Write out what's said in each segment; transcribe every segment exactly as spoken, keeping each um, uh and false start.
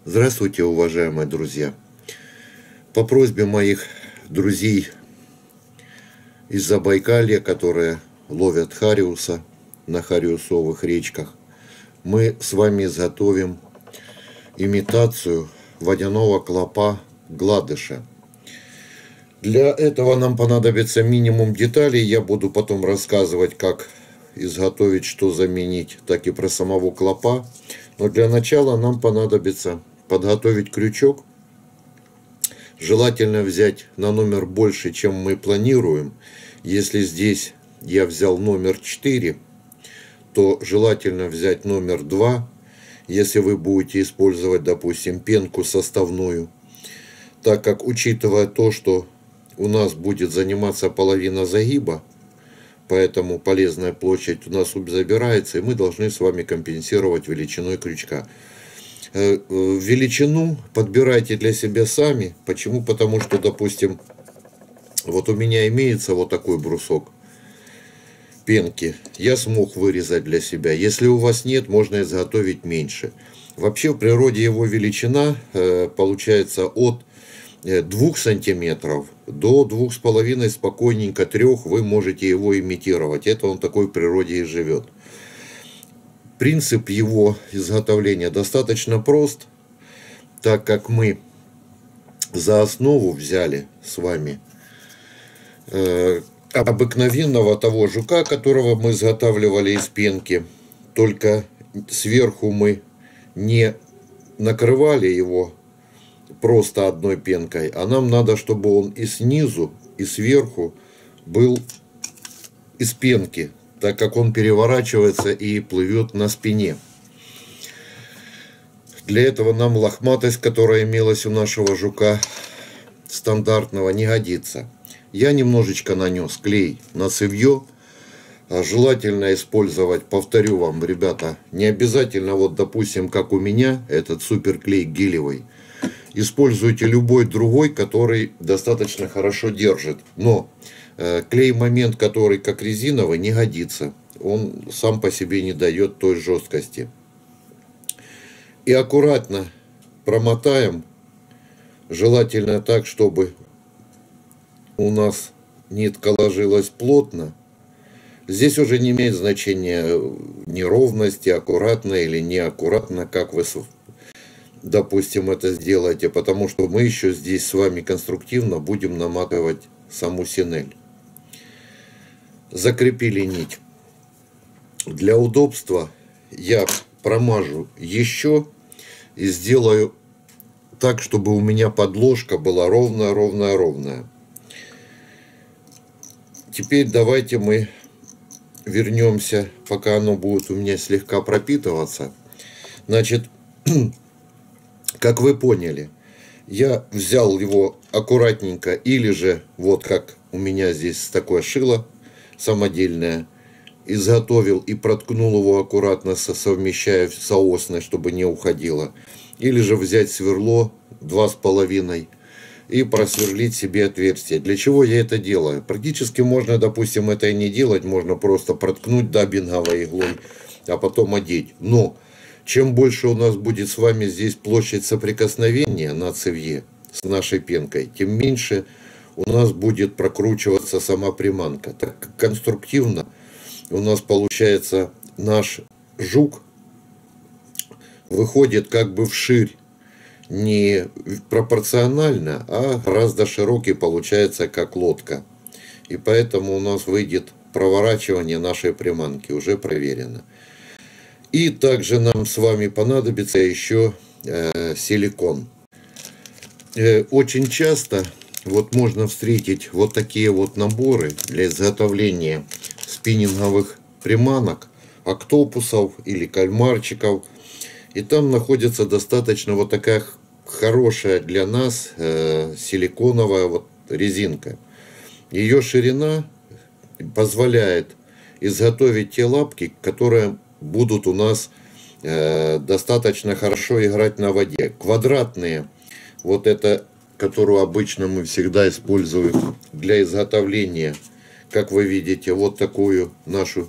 Здравствуйте, уважаемые друзья! По просьбе моих друзей из Забайкалья, которые ловят хариуса на хариусовых речках, мы с вами изготовим имитацию водяного клопа гладыша. Для этого нам понадобится минимум деталей. Я буду потом рассказывать, как изготовить, что заменить, так и про самого клопа. Но для начала нам понадобится подготовить крючок. Желательно взять на номер больше, чем мы планируем. Если здесь я взял номер четыре, то желательно взять номер два, если вы будете использовать, допустим, пенку составную. Так как, учитывая то, что у нас будет заниматься половина загиба, поэтому полезная площадь у нас забирается, и мы должны с вами компенсировать величиной крючка. Величину подбирайте для себя сами. Почему? Потому что, допустим, вот у меня имеется вот такой брусок пенки. Я смог вырезать для себя. Если у вас нет, можно изготовить меньше. Вообще в природе его величина получается от двух сантиметров до двух с половиной, спокойненько трёх вы можете его имитировать. Это он такой в природе и живет. Принцип его изготовления достаточно прост, так как мы за основу взяли с вами э, обыкновенного того жука, которого мы изготавливали из пенки, только сверху мы не накрывали его просто одной пенкой, а нам надо, чтобы он и снизу, и сверху был из пенки, так как он переворачивается и плывет на спине. Для этого нам лохматость, которая имелась у нашего жука стандартного, не годится. Я немножечко нанес клей на цевье. Желательно использовать, повторю вам, ребята, не обязательно, вот допустим, как у меня, этот суперклей гелевый. Используйте любой другой, который достаточно хорошо держит. Но э, клей-момент, который как резиновый, не годится. Он сам по себе не дает той жесткости. И аккуратно промотаем. Желательно так, чтобы у нас нитка ложилась плотно. Здесь уже не имеет значения неровности, аккуратно или неаккуратно, как вы, допустим, это сделаете, потому что мы еще здесь с вами конструктивно будем наматывать саму синель. Закрепили нить. Для удобства я промажу еще и сделаю так, чтобы у меня подложка была ровная, ровная, ровная. Теперь давайте мы вернемся, пока оно будет у меня слегка пропитываться. Значит, как вы поняли, я взял его аккуратненько, или же, вот как у меня здесь такое шило самодельное, изготовил и проткнул его аккуратно, совмещая соосно, чтобы не уходило. Или же взять сверло два с половиной и просверлить себе отверстие. Для чего я это делаю? Практически можно, допустим, это и не делать, можно просто проткнуть даббинговой иглой, а потом одеть. Но чем больше у нас будет с вами здесь площадь соприкосновения на цевье с нашей пенкой, тем меньше у нас будет прокручиваться сама приманка. Так как конструктивно у нас получается наш жук выходит как бы вширь, не пропорционально, а гораздо широкий получается, как лодка. И поэтому у нас выйдет проворачивание нашей приманки, уже проверено. И также нам с вами понадобится еще э, силикон. Э, очень часто вот можно встретить вот такие вот наборы для изготовления спиннинговых приманок, октопусов или кальмарчиков. И там находится достаточно вот такая хорошая для нас э, силиконовая вот резинка. Ее ширина позволяет изготовить те лапки, которые будут у нас э, достаточно хорошо играть на воде. Квадратные, вот это, которую обычно мы всегда используем для изготовления, как вы видите, вот такую нашу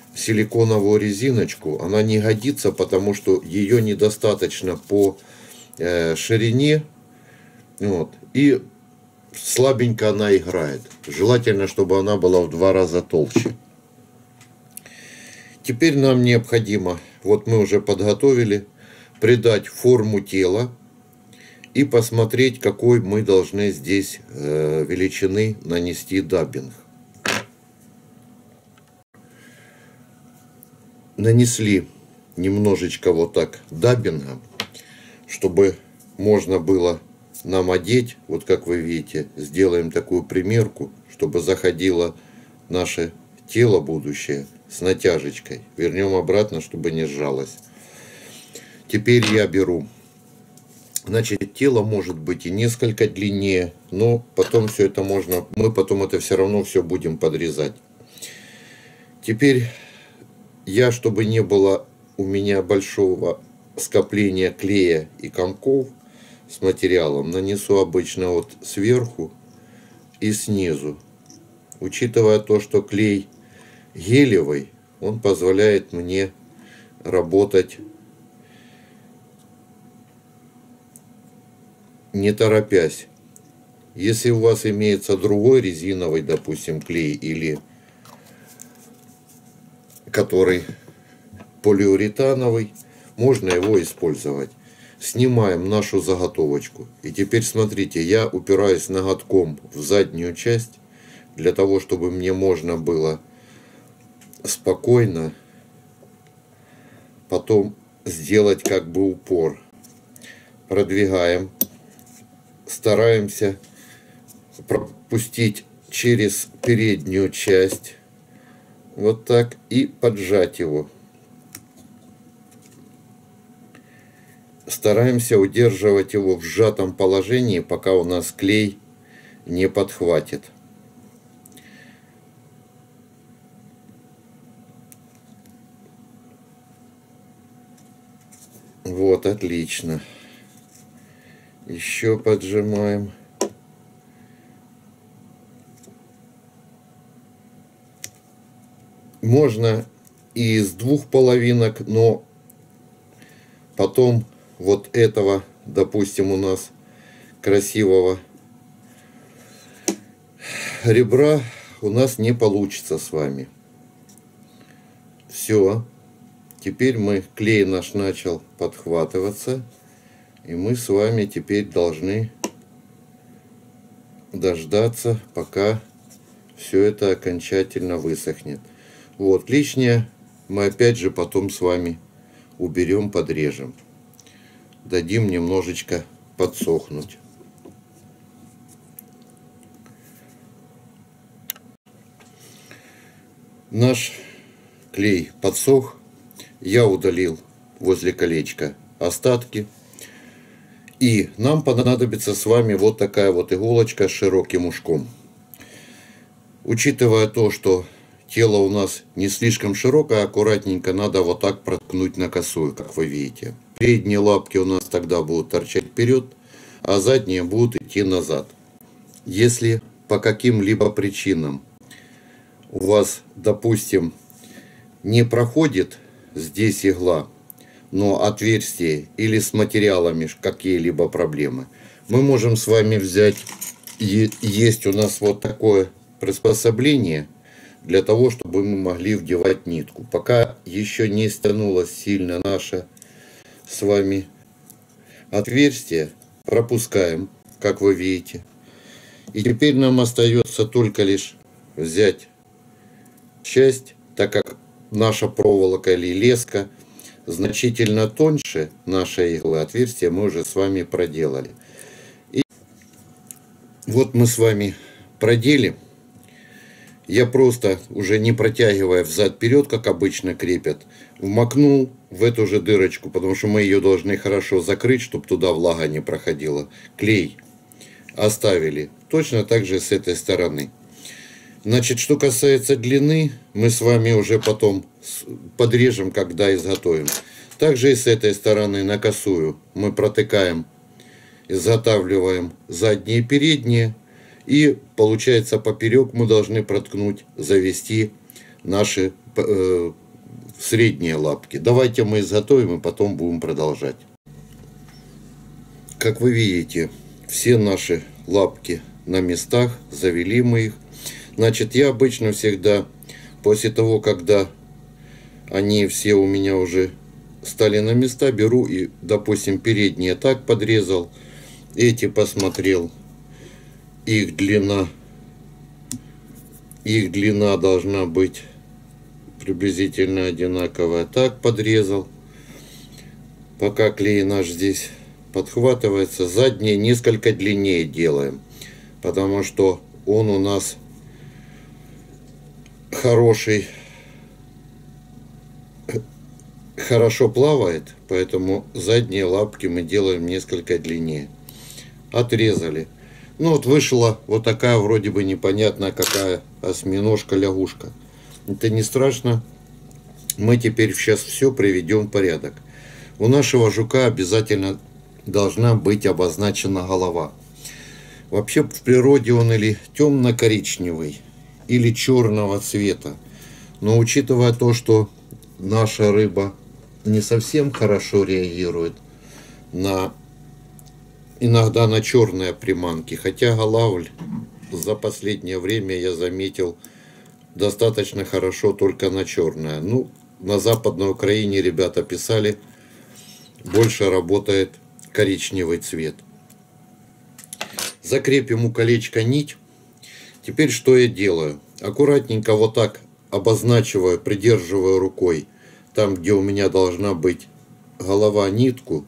силиконовую резиночку, она не годится, потому что ее недостаточно по э, ширине. Вот, и слабенько она играет. Желательно, чтобы она была в два раза толще. Теперь нам необходимо, вот мы уже подготовили, придать форму тела и посмотреть, какой мы должны здесь э, величины нанести даббинг. Нанесли немножечко вот так даббинга, чтобы можно было нам одеть. Вот как вы видите, сделаем такую примерку, чтобы заходило наше тело будущее с натяжечкой. Вернем обратно, чтобы не сжалось. Теперь я беру. Значит, тело может быть и несколько длиннее, но потом все это можно, мы потом это все равно все будем подрезать. Теперь я, чтобы не было у меня большого скопления клея и комков с материалом, нанесу обычно вот сверху и снизу. Учитывая то, что клей гелевый, он позволяет мне работать не торопясь. Если у вас имеется другой резиновый, допустим, клей, или который полиуретановый, можно его использовать. Снимаем нашу заготовочку. И теперь смотрите, я упираюсь ноготком в заднюю часть, для того, чтобы мне можно было спокойно потом сделать как бы упор. Продвигаем. Стараемся пропустить через переднюю часть. Вот так. И поджать его. Стараемся удерживать его в сжатом положении, пока у нас клей не подхватит. Вот, отлично. Еще поджимаем. Можно и из двух половинок, но потом вот этого, допустим, у нас красивого ребра у нас не получится с вами. Все. Теперь мы, клей наш начал подхватываться. И мы с вами теперь должны дождаться, пока все это окончательно высохнет. Вот, лишнее мы опять же потом с вами уберем, подрежем. Дадим немножечко подсохнуть. Наш клей подсох. Я удалил возле колечка остатки. И нам понадобится с вами вот такая вот иголочка с широким ушком. Учитывая то, что тело у нас не слишком широкое, аккуратненько надо вот так проткнуть на косую, как вы видите. Передние лапки у нас тогда будут торчать вперед, а задние будут идти назад. Если по каким-либо причинам у вас, допустим, не проходит здесь игла, но отверстие или с материалами какие-либо проблемы, мы можем с вами взять, есть у нас вот такое приспособление для того, чтобы мы могли вдевать нитку. Пока еще не стянулось сильно наше с вами отверстие, пропускаем, как вы видите. И теперь нам остается только лишь взять часть, так как наша проволока или леска значительно тоньше нашей иглы, отверстия мы уже с вами проделали. И вот мы с вами продели. Я просто, уже не протягивая взад-вперед, как обычно крепят, вмакнул в эту же дырочку, потому что мы ее должны хорошо закрыть, чтобы туда влага не проходила. Клей оставили. Точно так же с этой стороны. Значит, что касается длины, мы с вами уже потом подрежем, когда изготовим. Также и с этой стороны на косую мы протыкаем, изготавливаем задние и передние. И получается, поперек мы должны проткнуть, завести наши э, средние лапки. Давайте мы изготовим и потом будем продолжать. Как вы видите, все наши лапки на местах, завели мы их. Значит, я обычно всегда, после того, когда они все у меня уже стали на места, беру и, допустим, передние так подрезал, эти посмотрел, их длина, их длина должна быть приблизительно одинаковая, так подрезал, пока клей наш здесь подхватывается. Задние несколько длиннее делаем, потому что он у нас хороший, хорошо плавает, поэтому задние лапки мы делаем несколько длиннее. Отрезали. Ну вот вышла вот такая вроде бы непонятная какая осьминожка-лягушка. Это не страшно. Мы теперь сейчас все приведем в порядок. У нашего жука обязательно должна быть обозначена голова. Вообще в природе он или темно-коричневый, или черного цвета. Но учитывая то, что наша рыба не совсем хорошо реагирует на иногда на черные приманки, хотя голавль за последнее время я заметил достаточно хорошо только на черное. Ну, на Западной Украине ребята писали, больше работает коричневый цвет. Закрепим у колечка нить. Теперь что я делаю? Аккуратненько вот так обозначиваю, придерживаю рукой там, где у меня должна быть голова, нитку,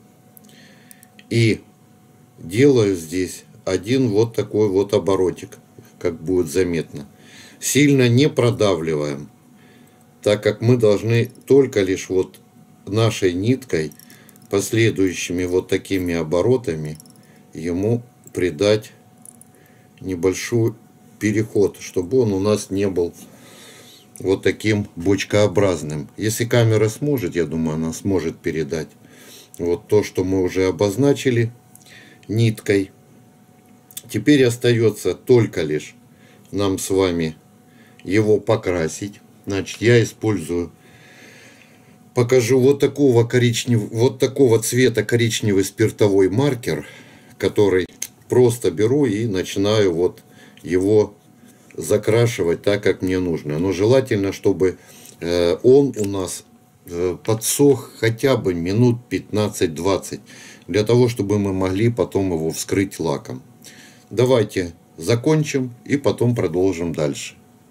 и делаю здесь один вот такой вот оборотик, как будет заметно. Сильно не продавливаем, так как мы должны только лишь вот нашей ниткой, последующими вот такими оборотами, ему придать небольшой переход, чтобы он у нас не был вот таким бочкообразным. Если камера сможет, я думаю, она сможет передать вот то, что мы уже обозначили ниткой. Теперь остается только лишь нам с вами его покрасить. Значит, я использую, покажу вот такого коричневого, вот такого цвета коричневый спиртовой маркер, который просто беру и начинаю вот его закрашивать так, как мне нужно. Но желательно, чтобы э, он у нас э, подсох хотя бы минут пятнадцать-двадцать, для того, чтобы мы могли потом его вскрыть лаком. Давайте закончим и потом продолжим дальше.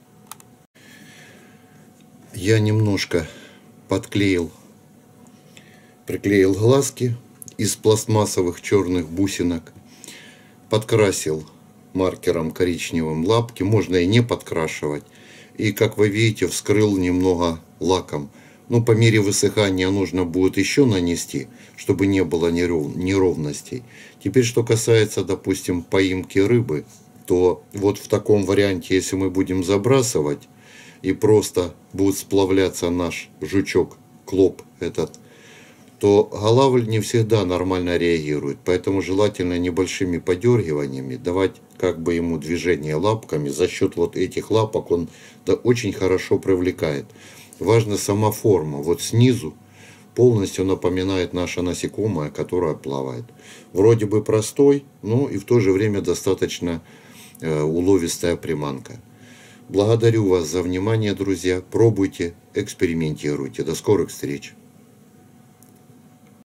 Я немножко подклеил, приклеил глазки из пластмассовых черных бусинок, подкрасил маркером коричневым лапки, можно и не подкрашивать. И, как вы видите, вскрыл немного лаком. Но по мере высыхания нужно будет еще нанести, чтобы не было неровностей. Теперь, что касается, допустим, поимки рыбы, то вот в таком варианте, если мы будем забрасывать, и просто будет сплавляться наш жучок, клоп этот, то голавль не всегда нормально реагирует. Поэтому желательно небольшими подергиваниями давать как бы ему движение лапками. За счет вот этих лапок он да, очень хорошо привлекает. Важна сама форма. Вот снизу полностью напоминает наше насекомое, которое плавает. Вроде бы простой, но и в то же время достаточно э, уловистая приманка. Благодарю вас за внимание, друзья. Пробуйте, экспериментируйте. До скорых встреч.